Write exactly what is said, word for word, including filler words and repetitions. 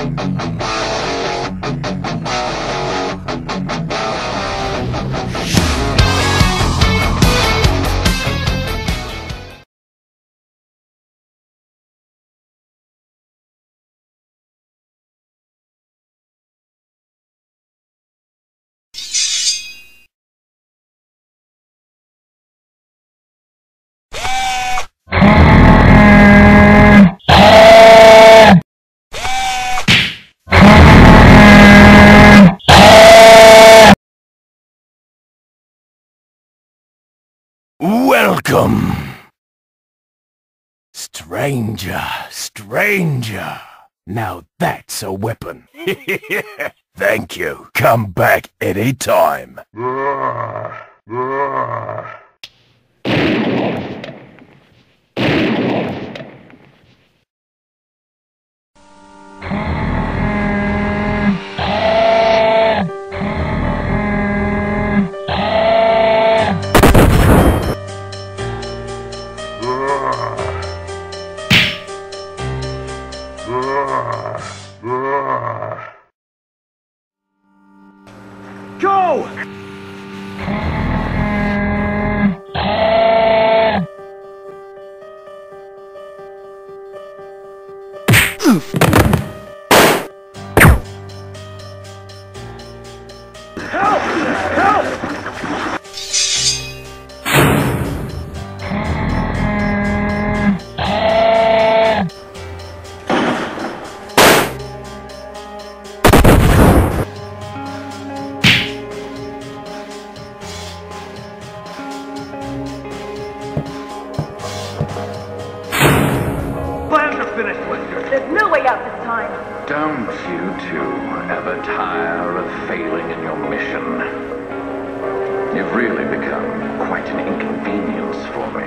Welcome! Stranger, stranger. Now that's a weapon. Thank you. Come back anytime. Go! Help! Help! Plans are finished, Lister. There's no way out this time. Don't you two ever tire of failing in your mission? You've really become quite an inconvenience for me.